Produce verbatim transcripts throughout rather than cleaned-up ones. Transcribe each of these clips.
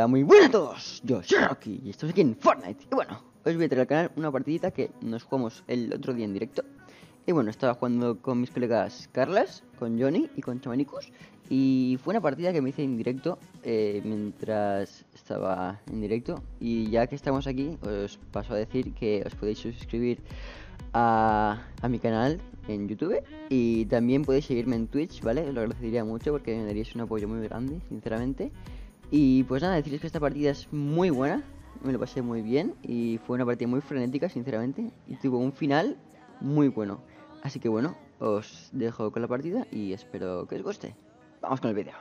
Hola, muy buenas a todos, yo soy Rocky y estoy aquí en Fortnite. Y bueno, os voy a traer al canal una partidita que nos jugamos el otro día en directo. Y bueno, estaba jugando con mis colegas Carlas, con Johnny y con Chamanicus. Y fue una partida que me hice en directo eh, mientras estaba en directo. Y ya que estamos aquí, os paso a decir que os podéis suscribir a, a mi canal en YouTube. Y también podéis seguirme en Twitch, ¿vale? Os lo agradecería mucho porque me daríais un apoyo muy grande, sinceramente. Y pues nada, decirles que esta partida es muy buena, me lo pasé muy bien y fue una partida muy frenética, sinceramente, y tuvo un final muy bueno. Así que bueno, os dejo con la partida y espero que os guste. Vamos con el vídeo.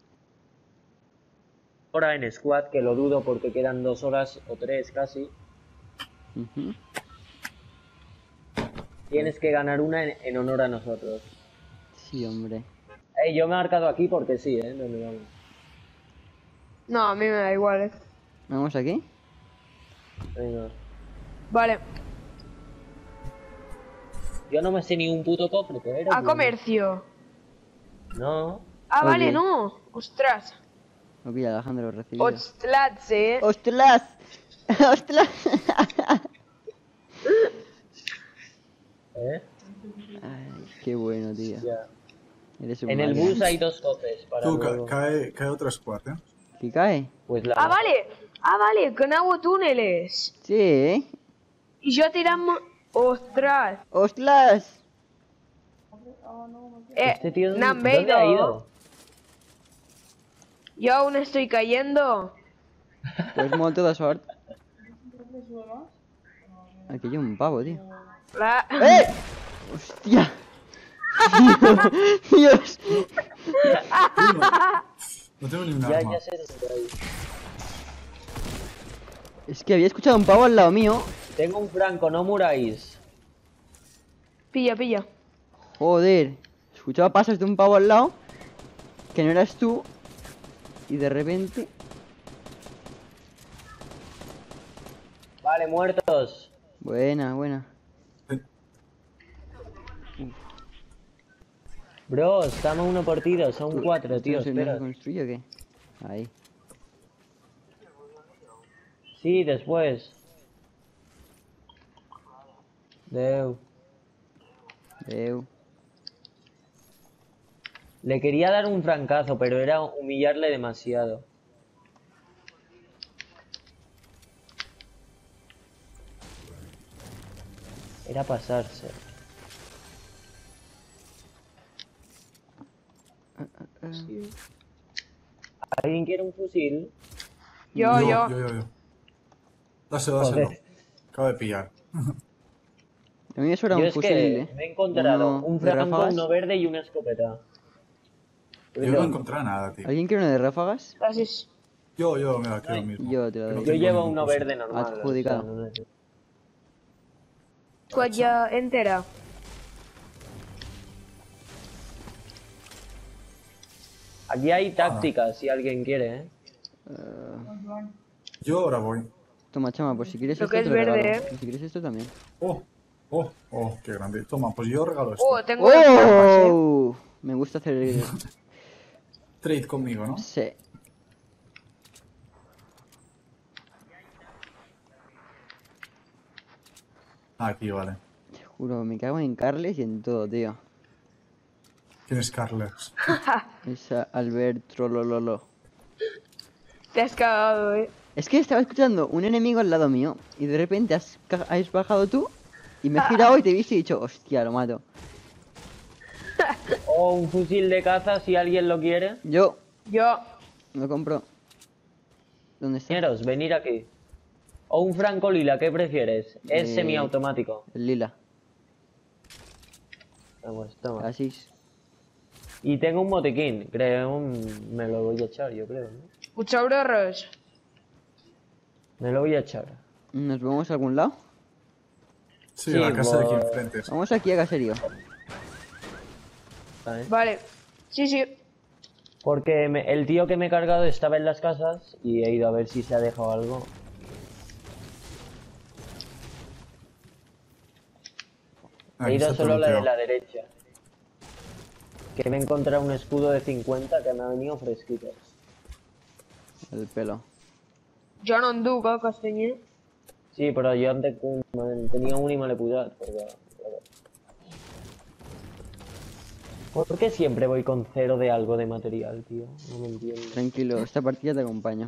Ahora en squad, que lo dudo porque quedan dos horas o tres casi. Uh-huh. Tienes que ganar una en, en honor a nosotros. Sí, hombre. Ey, yo me he marcado aquí porque sí, ¿eh? ¿Dónde vamos? No, a mí me da igual, eh. ¿Vamos aquí? Venga. Vale. Yo no me sé ni un puto cofre, pero... A comercio. No. Ah, vale, Ok. no. Ostras. Ok, Alejandro, recibido. Ostras, eh. ¡Ostras! ¡Ostras! ¿Eh? Ay, qué bueno, tío. Ya. Eres un En el máquina. bus hay dos cofres para Tú, ca luego. cae, cae otro squad, ¿eh? ¿Qué cae? Pues la... Ah, vale. Ah, vale, que no hago túneles. Sí, ¿eh? Y yo tiramos... Ostras. ¡Ostras! Eh, Este tío, no han ¿dónde ha veído. ido? Yo aún estoy cayendo. Pues modo toda suerte. Aquí hay un pavo, tío. La... ¡Eh! ¡Hostia! ¡Dios! No tengo ni un Ya, arma. ya sé dónde hay. Es que había escuchado un pavo al lado mío. Tengo un franco, no muráis. Pilla, pilla. Joder. Escuchaba pasos de un pavo al lado. Que no eras tú. Y de repente... Vale, muertos. Buena, buena. Bro, estamos uno por tiro, son cuatro, tío, ¿Esto no se- no se espera. construye o qué? Ahí. Sí, después. Deu. Veo. Le quería dar un francazo, pero era humillarle demasiado. Era pasarse. ¿Alguien quiere un fusil? Yo, yo, yo. yo, yo, yo. Dáselo, dáselo. Joder. Acabo de pillar. A mí eso era Yo un es fusil, que eh. me he encontrado Uno un de franco, ráfagas. uno verde y una escopeta. Yo no he encontrado nada, tío. ¿Alguien quiere uno de ráfagas? Gracias. Yo, yo, me la quiero mismo. Yo te lo Que no doy. Yo tengo llevo ningún uno fusil. verde normal. Adjudicado. o sea, no necesito. Squad ya entera. Aquí hay tácticas, si alguien quiere, ¿eh? Yo ahora voy. Toma, chama, pues si quieres Lo esto que te es lo verde, regalo. eh. Y si quieres esto también. Oh, oh, oh, qué grande. Toma, pues yo regalo esto. Oh, tengo las trampas, eh. ¡Oh! Me gusta hacer el... Trade conmigo, ¿no? Sí. Aquí, vale. Te juro, me cago en Carles y en todo, tío. ¿Quién es Carles? Esa Albert Trolololo. Te has cagado, eh. Es que estaba escuchando un enemigo al lado mío y de repente has, ca- has bajado tú y me he girado y te he visto y he dicho, hostia, lo mato. O un fusil de caza, si alguien lo quiere. Yo Yo. lo compro. ¿Dónde está? Compañeros, venir aquí. O un franco lila, ¿qué prefieres? Es Eh, semiautomático. El lila. Vamos, toma. Así. Y tengo un botiquín, creo, un- me lo voy a echar, yo creo, ¿no? Mucho Rush. Me lo voy a echar. ¿Nos vamos a algún lado? Sí, Sí, la casa de aquí pues- enfrente. Vamos aquí a caserío. ¿sabes? Vale. Sí, sí. Porque me- el tío que me he cargado estaba en las casas y he ido a ver si se ha dejado algo. He Aquí ido está solo todo la de tío. la derecha. Que me he encontrado un escudo de cincuenta que me ha venido fresquito. El pelo. Jo no en duc, eh, castanyer. Sí, però jo en te- tenia un y me l'he posat. Perquè... ¿Por qué siempre voy con cero de algo de material, tío? No me entiendo. Tranquilo, esta partida te acompaño.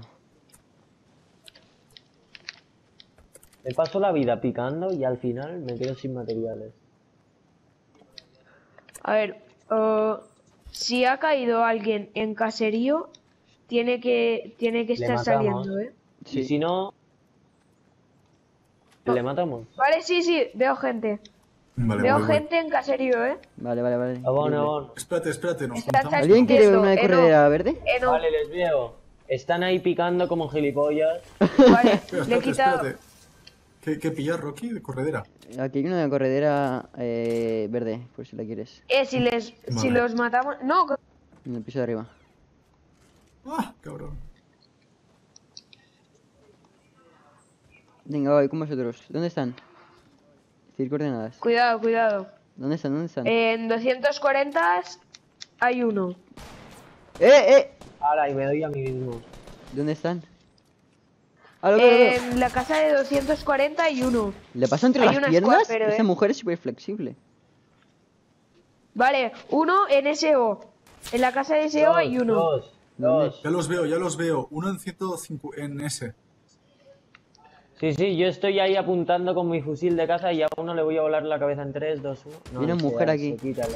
Me paso la vida picando y al final me quedo sin materiales. A ver, eh, si ha caído alguien en caserío, tiene que, tiene que Le estar matamos. saliendo, ¿eh? Sí. Y si no... ¿Le matamos? Vale, sí, sí, veo gente. Vale, Veo voy, voy. gente en caserío, ¿eh? Vale, vale, vale. Abón, increíble. abón. Espérate, espérate, nos Están juntamos. ¿Alguien quiere Esto, una de eh, no. corredera verde? Eh, no. Vale, les veo. Están ahí picando como gilipollas. Vale, Espera, le he espérate, quitado. espérate. ¿Qué, qué pillas, Rocky? De corredera. Aquí hay una de corredera eh, verde, por si la quieres. Eh, si les, si Vale. los matamos. No, que- En el piso de arriba. ¡Ah, cabrón! Venga, voy con vosotros. ¿Dónde están? Decir coordenadas. cuidado, cuidado. ¿Dónde están? ¿Dónde están? En doscientos cuarenta hay uno. ¡Eh, eh! Ahora, y me doy a mí mismo. ¿Dónde están? ¡Ah, lo veo, lo veo! En la casa de doscientos cuarenta hay uno. ¿Le pasa entre hay las una piernas? squad, pero, Esa eh. mujer es súper flexible. Vale, uno en S O. En la casa de S O hay uno. Dos, ¿Dónde? dos. Ya los veo, ya los veo. Uno en ciento cincuenta en ese. Sí, sí, yo estoy ahí apuntando con mi fusil de caza y a uno le voy a volar la cabeza en tres, dos, uno. No, Hay una ese, mujer ese, aquí. quítalo.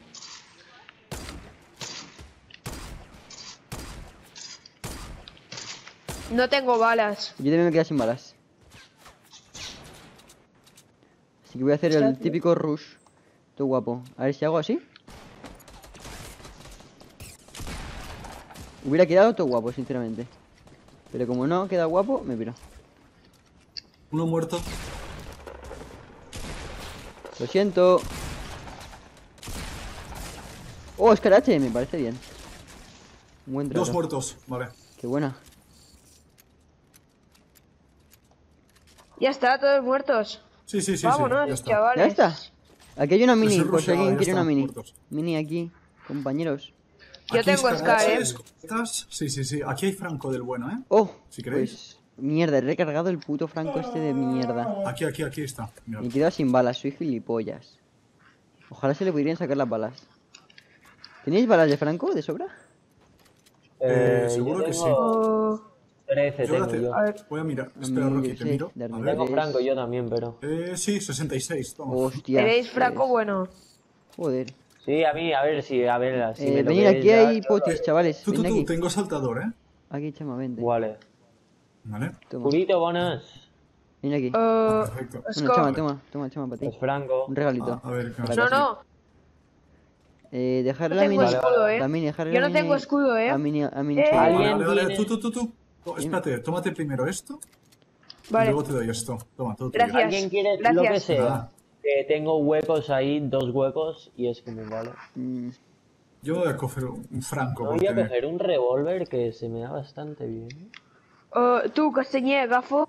No tengo balas. Yo también me quedé sin balas. Así que voy a hacer el típico rush. Todo guapo. A ver si hago así. Hubiera quedado todo guapo, sinceramente. Pero como no queda guapo, me piro. Uno muerto. Lo siento. Oh, escarache, me parece bien. Un buen trato. Dos muertos. Vale. Qué buena. Ya está, todos muertos. Sí, sí, sí. Vámonos, sí, ya está. chavales. ¿Ya está? Aquí hay una mini, Ese por si rush, alguien ya quiere está, una mini. muertos. Mini aquí, compañeros. Yo Aquí tengo Scar, escarache, ¿eh? escopetas. Sí, sí, sí. Aquí hay Franco del bueno, ¿eh? Oh, Si queréis. pues mierda, he recargado el puto Franco este de mierda. Aquí, aquí, aquí está. Mira. Me he quedado sin balas, soy gilipollas. Ojalá se le pudieran sacar las balas. ¿Tenéis balas de Franco de sobra? Eh, yo seguro que sí. tengo Oh, trece Yo ahora tengo te- yo. a ver, Voy a mirar. Espera, Mm, Rocky, yo te sé, miro. de A ver. Tengo es- Franco yo también, pero... Eh, sí, sesenta y seis. Toma. Hostia. ¿Queréis Franco pues, bueno? Joder. Sí, a mí, a ver si, a ver, si Eh, me lo venid, queréis aquí dar, hay yo lo- potis, chavales. Tú, tú, Venid tú. aquí. Tengo saltador, ¿eh? Aquí, chama, vente. Vale. Vale. Toma. Purito, buenas. Ven aquí. Eh, Perfecto. Bueno, Scar. chama, toma, toma, chama, para ti. Es Franco. Un regalito. A, a ver, ¿qué Para No, ti. no, Eh, dejarle no la tengo mini. escudo, eh. La mini, dejarle Yo la no mini tengo escudo, eh. A mini, a mini. Eh. chaval. Vale, Alguien vale, vale. tiene- Tú, tú, tú, tú. Oh, espérate, tómate primero esto y Vale, luego te doy esto. Toma, todo tuyo. Gracias. ¿Alguien quiere Gracias. lo que sea? Nada. Que tengo huecos ahí, dos huecos, y es como, vale. Mm, Yo voy a coger un Franco. Voy a porque- coger un revólver que se me da bastante bien. Eh, tu, castanyer, agafo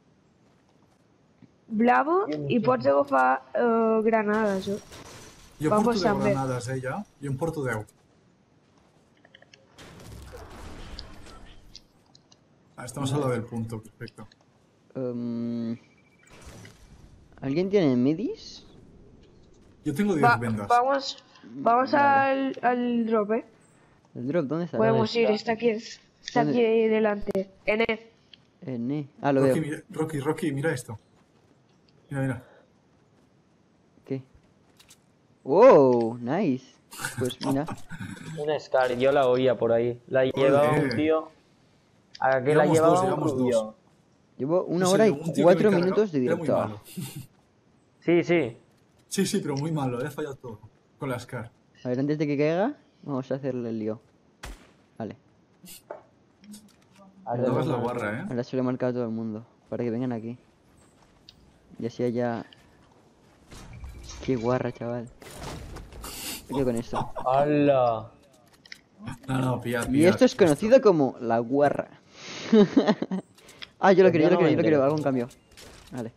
Blavo i pots agafar eh, granades. Eh? Jo Vamos porto deu també. granades, eh, ja? Jo en porto deu. Ah, estamos a la del punto, perfecto. um, ¿Alguien tiene midis? Yo tengo diez Va, vendas. vamos vamos al, al drop, eh. ¿El drop dónde está? Podemos ir, está aquí, está ¿Dónde? aquí delante. En E. Eh, ne. Ah, lo Rocky, veo. mira, Rocky, Rocky, mira esto. Mira, mira. ¿Qué? ¡Wow! Nice. Pues mira. Una Scar, yo la oía por ahí. La llevaba un tío. ¿A qué la Llevamos llevaba dos, un llevamos rubio? dos. Llevo una Sí, hora y un tío que cuatro me carga- minutos de era muy directo. malo. Sí, sí. Sí, sí, pero muy malo, he fallado todo. Con la Scar. A ver, antes de que caiga, vamos a hacerle el lío. Vale. Ahora No hagas la no- guarra, eh. Ahora se lo he marcado a todo el mundo. Para que vengan aquí. Y así haya... Qué guarra, chaval. Me quedo con esto. ¡Hala! No, no, pillad, Y pillad. esto es conocido como la guarra. Ah, yo lo Pues quiero, yo yo lo quiero, yo no me lo quiero. entero. Hago un cambio. Vale.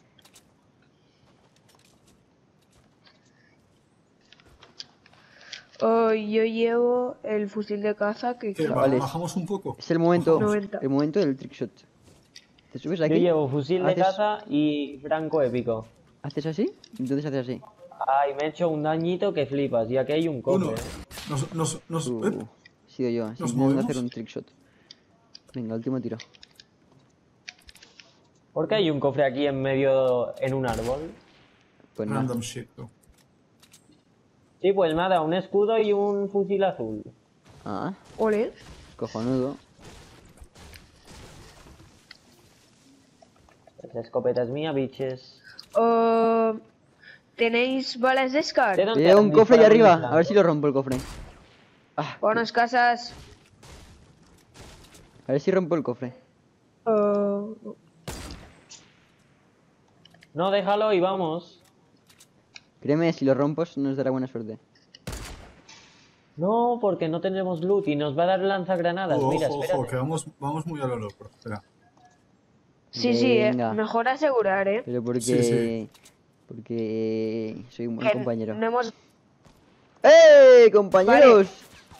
Oh, yo llevo el fusil de caza que ¿Qué, que- ba- Chavales. ¿Bajamos un poco? Es el momento, noventa. el momento del trickshot. Te subes Yo aquí. llevo fusil de haces- caza y franco épico. ¿Haces así? Entonces haces así. Ay, me he hecho un dañito que flipas. Y aquí hay un cofre. Uno. ¿eh? Nos, nos, nos, Uh, ep, he sido yo, ¿Nos intentando movemos? hacer un trickshot. Venga, último tiro. ¿Por qué hay un cofre aquí en medio en un árbol? Pues nada. random shit, tú. Sí, pues nada, un escudo y un fusil azul. Ah, Ole. cojonudo. Esa escopeta es mía, bitches. Oh, ¿tenéis balas de Scar? ¿De dónde Te llevo un han cofre de disparado arriba. mis A ver si lo rompo el cofre. Ah, Buenas casas. a ver si rompo el cofre. Oh, No, déjalo y vamos. Créeme, si lo rompo nos dará buena suerte. No, porque no tendremos loot y nos va a dar lanzagranadas. Ojo, Mira, ojo, espérate. que vamos, vamos muy a lo loco. Espera. sí, sí, eh. Venga. Mejor asegurar, eh. Pero porque... Sí, sí. Porque soy un buen Que compañero. No hemos... ¡Eh, compañeros!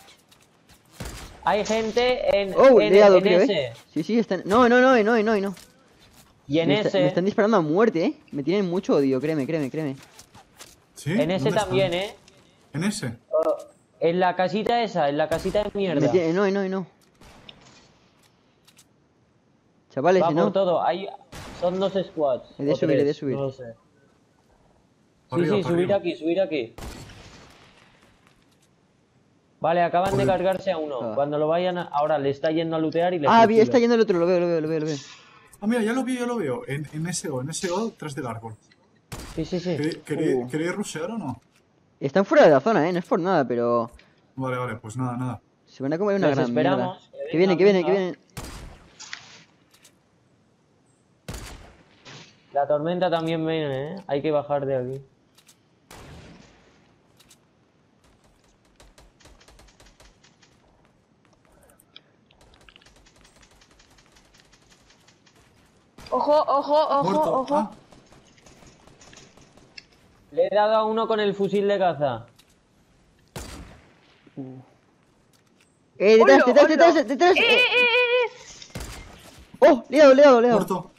Hay gente en, Oh, en, le he dado, en creo, ese. ¿eh? Sí, sí, están... No, no, no, no, no, no. Y en me, está- ese. me están disparando a muerte, ¿eh? Me tienen mucho odio, créeme, créeme, créeme. ¿Sí? En ese ¿Dónde también, están? ¿eh? ¿En ese? En la casita esa, en la casita de mierda. Me tienen... No, no, no. Chavales, Va si por no... todo. Hay... Son dos squads. He de o subir, he de tres, subir. No lo sé. Sí, Arriba, sí, para subir arriba. aquí, subir aquí. Vale, acaban de Joder. cargarse a uno. Ah. Cuando lo vayan a... Ahora le está yendo a lootear y le Ah, vi- fusilo. está yendo el otro, lo veo, lo veo, lo veo, lo veo. Ah, mira, ya lo vi, ya lo veo. En, en ese O, en ese O, tras del árbol. Sí, sí, sí. ¿Queréis, queréis, Uh. ¿queréis rushear o no? Están fuera de la zona, ¿eh? No es por nada, pero... Vale, vale, pues nada, nada. Se van a comer una Los gran esperamos. mierda. Que Que viene, venga, que viene, que venga. viene. La tormenta también viene, ¿eh? Hay que bajar de aquí. Ojo, ojo, ojo, Muerto. ojo. Ah, Le he dado a uno con el fusil de caza. ¡Eh, detrás, Hola, detrás, hola. detrás, detrás! ¡Eh, eh. eh, eh, eh! ¡Oh! Le he dado, le he dado, le he dado. muerto.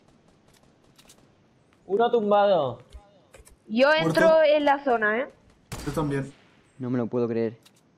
Uno tumbado. Yo entro Muerto. en la zona, eh. Yo también. No me lo puedo creer.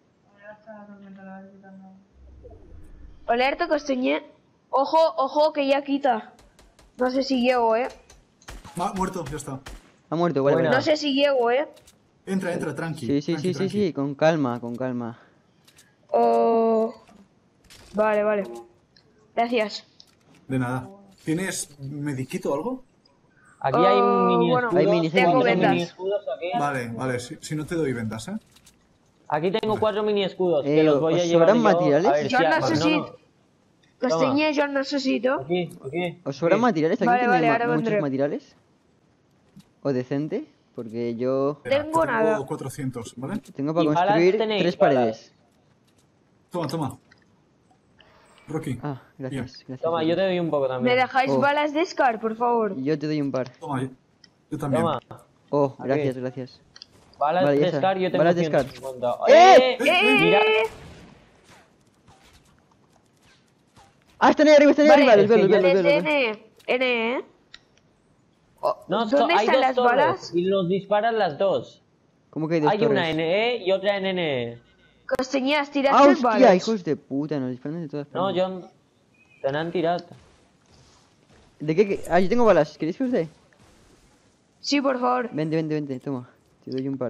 Alerta, Costeñé. Ojo, ojo, que ya quita. No sé si llego, eh. Ah, muerto, ya está. Ha muerto, vale, Buena. vale. No sé si llego, eh. Entra, entra, tranqui. Sí, sí, tranqui, sí, sí, tranqui. sí, con calma, con calma. Oh... Vale, vale. Gracias. De nada. ¿Tienes mediquito o algo? Aquí hay un Oh, mini bueno, escudo. Hay minis, hay cuatro minis, hay mini minis. escudos aquí. Vale, vale, si, si no te doy vendas, ¿eh? Aquí tengo cuatro mini escudos que Eh, los voy a ¿os llevar sobran yo. materiales? A ver Yo si a- necesito. Costeñé, yo necesito. Aquí, aquí. ¿Os sobran aquí. materiales? ¿Alguien Vale, tiene vale, ma- ahora muchos vendré. materiales? ¿O decente? Porque yo Espera, Tengo que nada. cuatrocientos, ¿vale? tengo para ¿Y balas construir tenéis, tres balas? paredes. Toma, toma. Rocky. Ah, gracias, gracias. Toma, yo gracias. te doy un poco ¿Me también. dejáis Oh. balas de Scar, por favor? Yo te doy un par. Toma, yo, yo también. Toma. Oh, Aquí. gracias, gracias. Balas Vale, ya de está. Scar, yo tengo Balas de Scar. ciento cincuenta. ¡Eh! ¡Eh! ¡Eh! Mira, Ah, están ahí arriba, están ahí Vale, arriba. Los veo, es los que veo, Yo los veo, les los veo. N, N, eh. no, ¿Dónde hay están dos las torres balas? y los disparan las dos. ¿Cómo que hay dos Hay torres? una N E y otra N N E. Costeñas, Ah, tiraste hostia, balas. hijos de puta, nos disparan de todas No, formas. John. Te n'han tirat. ¿De qué, qué? Ah, yo tengo balas. ¿Queréis que os dé? Sí, por favor. Vente, vente, vente, toma. Te doy un par.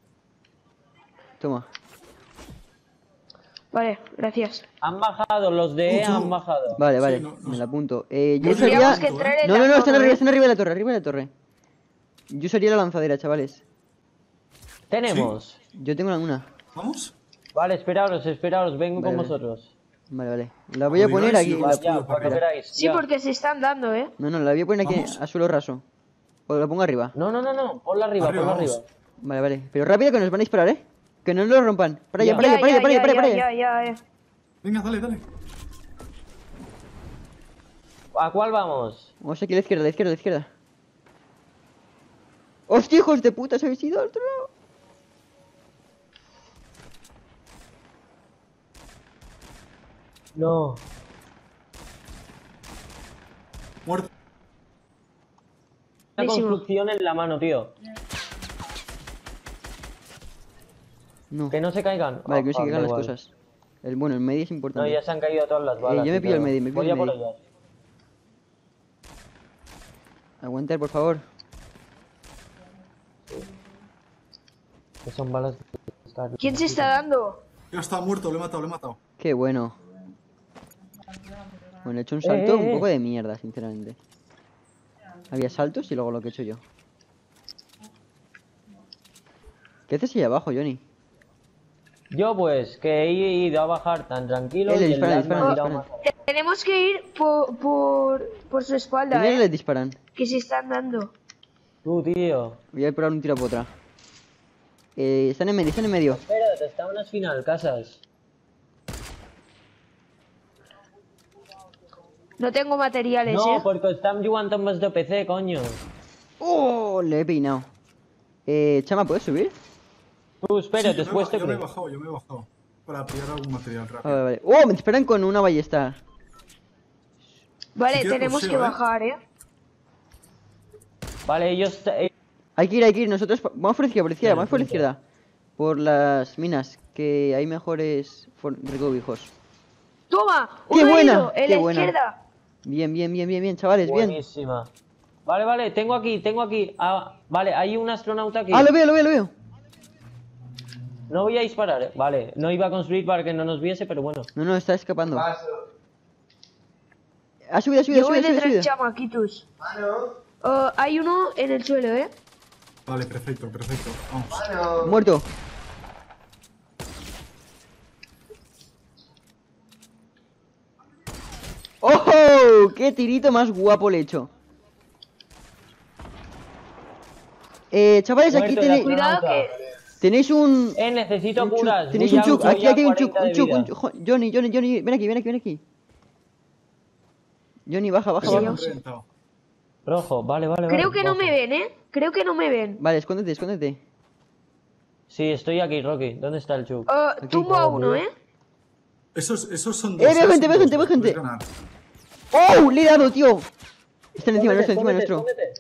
Toma. Vale, gracias. Han bajado, los de E Uh, tú. han bajado. Vale, Sí, vale, no- no me sé. la apunto. Eh, yo No usaría... Tendríamos que ¿eh? entrar en No, la no, no, están zona, arriba, ¿eh? están arriba de la torre, arriba de la torre. Yo usaría la lanzadera, chavales. Tenemos. Yo tengo una. ¿Vamos? Vale, esperaos, esperaos, vengo Vale, con vale. vosotros. Vale, vale. La voy a Cuidado, poner si aquí. yo la- las- Ya, escudo para cuando arriba. queráis. Sí, ya. porque se están dando, eh. No, no, la voy a poner aquí ¿Vamos? a suelo raso. O la pongo arriba. No, no, no, no, ponla arriba, Arriba, ponla vamos. arriba. Vale, vale. Pero rápido que nos van a disparar, ¿eh? Que no nos lo rompan. Para allá, Ya. para allá, para allá, para allá, para allá. ya, ya, ya. Venga, dale, dale. ¿A cuál vamos? Vamos aquí a la izquierda, a la izquierda, a la izquierda. ¡Hostia, hijos de puta! ¿Se habéis ido al otro lado? No. Muerto. Una Buenísimo. construcción en la mano, tío. No. Que no se caigan. Vale, Oh, que no se fuck, caigan da las igual. cosas. El, bueno, el medio es No, importante. ya se han caído todas las balas. yo me y pillo el todo. medio, me pillo Voy el a por medio. ellas. Aguantar, por favor. Que son balas. de- ¿Quién se está dando? Ya está muerto, lo he matado, lo he matado. Qué bueno. Bueno, he hecho un Eh, salto eh, un eh. poco de mierda, sinceramente. Había saltos y luego lo que he hecho yo. ¿Qué haces ahí abajo, Johnny? Yo, pues, que he ido a bajar tan tranquilo. Eh, le y el disparan, lag me ha disparan, tirado disparan. más. Tenemos que ir por, por, por su espalda, ¿Quiénes ¿eh? les disparan? Que se están dando. Tú, tío. Voy a ir por un tiro por otra. Eh, están en medio, están en medio. Espérate, está unas final, casas. No tengo materiales, No, ¿eh? porque están jugando más de P C, coño. ¡Oh! Le he peinado. Eh, Chama, ¿puedes subir? Tú, espera, Sí, yo me he después ba- te yo me he creo. bajado, yo me he bajado. Para pillar algún material Ah, rápido. vale, vale. ¡Oh! Me disparan con una ballesta. Vale, Si quieres tenemos puseo, que ¿eh? bajar, ¿eh? Vale, ellos. eh, Hay que ir, hay que ir. Nosotros pa- vamos por la izquierda, por la izquierda, Vale, vamos por la punto. izquierda. Por las minas, que hay mejores for- recovijos. ¡Toma! ¡Qué ¡Un buena! herido! En ¡Qué la buena! izquierda. Bien, bien, bien, bien, bien, chavales, bien. Buenísima. Vale, vale, tengo aquí, tengo aquí. Ah, vale, hay un astronauta aquí. Ah, lo veo, lo veo, lo veo. No voy a disparar, eh. Vale, no iba a construir para que no nos viese, pero bueno. No, no, está escapando. Ha subido, ha subido, Yo ha voy subido, ha detrás de subido. chamaquitos. Uh, hay uno en el suelo, ¿eh? Vale, perfecto, perfecto. Vamos. Muerto. ¡Oh! ¡Qué tirito más guapo le he hecho! Eh, chavales, aquí Muerto el tenéis, Cuidado astronauta. que... tenéis un... Eh, necesito un chuc. curas. Tenéis voy un a- chuc. voy Aquí, a aquí hay un chuc, cuarenta de un chuc, un vida. chuc. Jo- Johnny, Johnny, Johnny, ven aquí, ven aquí, ven aquí. Johnny, baja, baja, Sí, baja. me han reventado. Rojo, vale, vale, vale. Creo que no bajo. me ven, ¿eh? Creo que no me ven. Vale, escóndete, escóndete. Sí, estoy aquí, Rocky. ¿Dónde está el chup? Uh, tumbo a uno, ¿eh? Esos, esos son dos. Eh, veo esos gente, son veo dos, gente, veo los gente. puedes ganar. ¡Oh! Le he dado, tío. Están encima nuestro, encima Escóndete, nuestro. escóndete.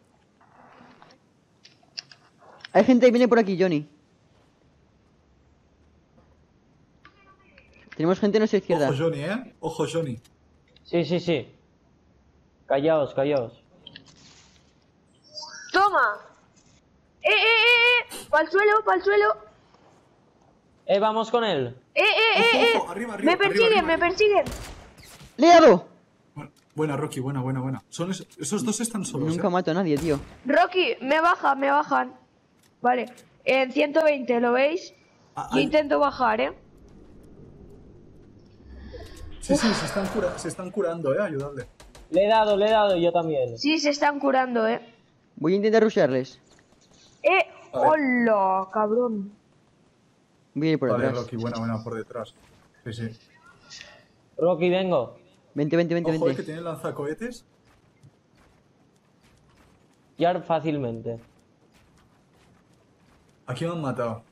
Hay gente que viene por aquí, Johnny. Tenemos gente a nuestra izquierda. Ojo, Johnny, eh. Ojo, Johnny. Sí, sí, sí. Callaos, callaos. ¡Toma! ¡Eh, eh, eh! eh! ¡Pa'l suelo, pa'l suelo! Eh, vamos con él. ¡Eh, eh, eh, Ojo, eh! ojo, arriba, arriba, ¡Me arriba, persiguen, arriba, me arriba. persiguen! ¡Le he dado! Bueno, buena, Rocky, buena, buena, buena. Son es- esos dos están solos, Nunca eh. mato a nadie, tío. Rocky, me bajan, me bajan. Vale, en ciento veinte, ¿lo veis? Ah, Yo hay- intento bajar, ¿eh? Sí, sí, se están, cura- se están curando, eh. Ayudadle. Le he dado, le he dado yo también. Sí, se están curando, ¿eh? Voy a intentar rushearles. ¡Eh! A ver. ¡Hola, cabrón! Voy a ir por Vale, atrás. Rocky, buena, buena, por detrás. Sí, sí. Rocky, vengo. Vente, vente, vente, Ojo, eh, que vente. tiene lanzacohetes. Ya fácilmente. Aquí me han matado.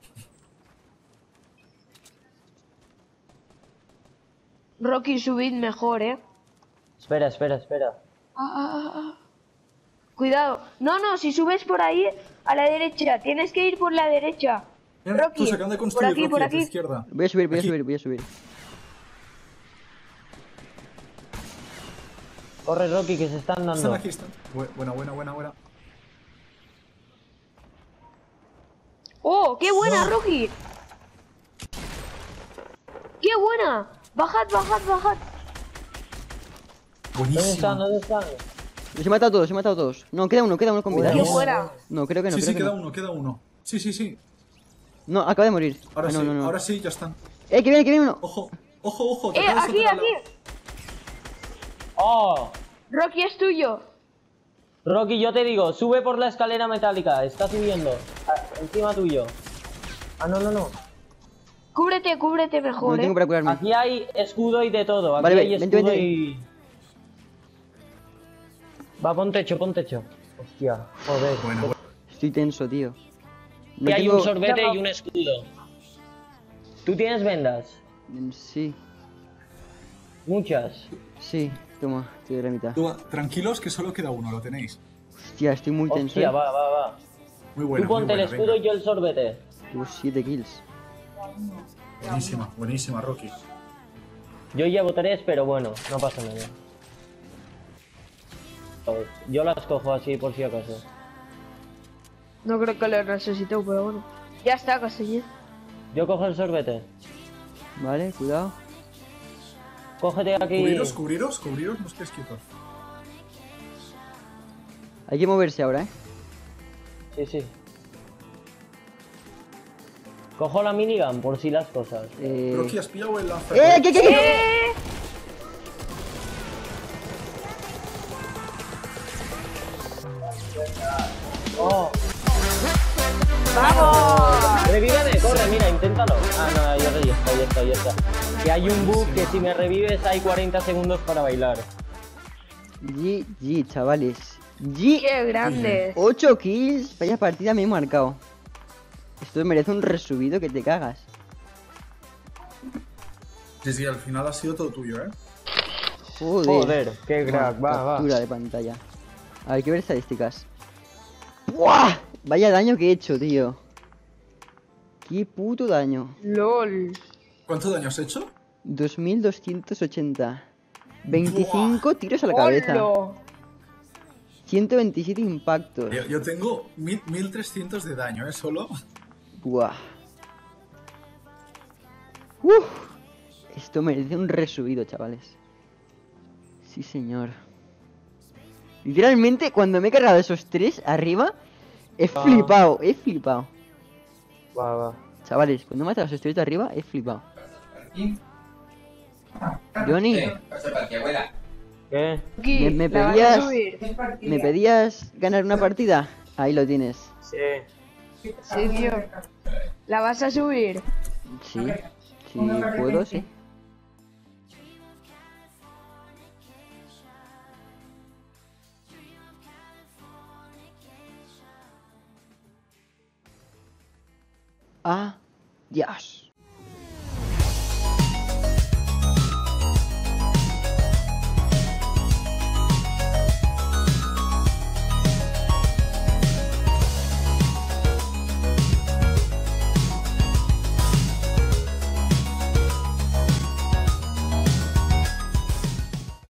Rocky, subid mejor, ¿eh? Espera, espera, espera. Ah, ah, ah, ah. Cuidado. No, no, si subes por ahí, a la derecha. Tienes que ir por la derecha. Mira, Rocky, tú se acaban de por construir, aquí, Rocky, por a tu aquí. izquierda. Voy a subir, voy a Aquí. subir, voy a subir. Corre, Rocky, que se están Están dando. aquí, están. Bu- Buena, buena, buena, buena. ¡Oh, qué buena, Rocky! ¡Qué buena! Bajad, bajad, bajad. ¿Dónde están? Buenísimo. ¿Dónde están? Los he matado a todos, los he matado a todos. No, queda uno, queda uno con vida. ¡Qué Buenísimo. buena! No, creo que no, Sí, creo sí, que queda no. uno, queda uno. Sí, sí, sí. No, acaba de morir. Ahora Ah, no, sí, no, no. ahora sí, ya están. ¡Eh, que viene, que viene uno! Ojo, ojo, ojo. te ¡Eh, acabas de aquí, saltar al aquí! lado. ¡Oh! Rocky, es tuyo. Rocky, yo te digo, sube por la escalera metálica. Está subiendo. Ah, encima tuyo. Ah, no, no, no. Cúbrete, cúbrete No mejor, tengo ¿eh? para curarme. Aquí hay escudo y de todo. Aquí Vale, hay vente, escudo vente. y... Va, pon techo, pon techo. Hostia, joder. Bueno, bueno. Estoy tenso, tío. No Aquí hay tengo... un sorbete y un escudo. ¿Tú tienes vendas? Mm, Sí, Muchas. sí. Toma, te doy la mitad. Tú, tranquilos que solo queda uno, lo tenéis. Hostia, estoy muy tenso. Hostia, ¿eh? va, va, va. Muy bueno. Tú ponte muy el buena, escudo venga. y yo el sorbete. Tengo siete kills. Buenísima, buenísima, Rocky. Yo llevo tres, pero bueno, no pasa nada. Joder, yo las cojo así por si acaso. No creo que lo necesito, pero bueno. Ya está, casi. Yo cojo el sorbete. Vale, cuidado. Cógete aquí. Cubriros, cubriros, cubriros, no estéis quietos. Hay que moverse ahora, ¿eh? Sí, sí. Cojo la minigun por si las cosas. Eh... Rocky, has pillado el lanza. ¡Eh! ¿Qué, qué, qué? ¡Eh! ¡Oh! ¡Vamos! ¡Revíveme! ¡Corre! Mira, inténtalo. Ah, no, ya está, ya está, ya está, ya está. Que hay un bug que si me revives hay cuarenta segundos para bailar. G G, chavales. G. ¡Qué grande! ocho kills. Vaya partida me he marcado. Esto merece un resubido que te cagas. Sí, sí, al final ha sido todo tuyo, ¿eh? Joder. Joder, qué Toma, crack, va, va. captura de pantalla. A ver, hay que ver estadísticas. ¡Buah! Vaya daño que he hecho, tío. Qué puto daño. ¡Lol! ¿Cuánto daño has hecho? dos mil doscientos ochenta. veinticinco tiros a la cabeza. ¡Holo! ciento veintisiete impactos. Yo, yo tengo mil- mil trescientos de daño, ¿eh? Solo. Buah. Uf. Esto merece un resubido, chavales. Sí, señor. Literalmente, cuando me he cargado esos tres arriba, he Ah. flipado, he flipado. Va, va. Chavales, cuando he matado a esos tres de arriba, he flipado. Johnny, ¿Qué? Aquí, Me- me la vas a pedías- subir. ¿me pedías ganar una partida? Ahí lo tienes. Sí. Sí, tío. ¿La vas a subir? Sí, si puedo, sí. Adiós.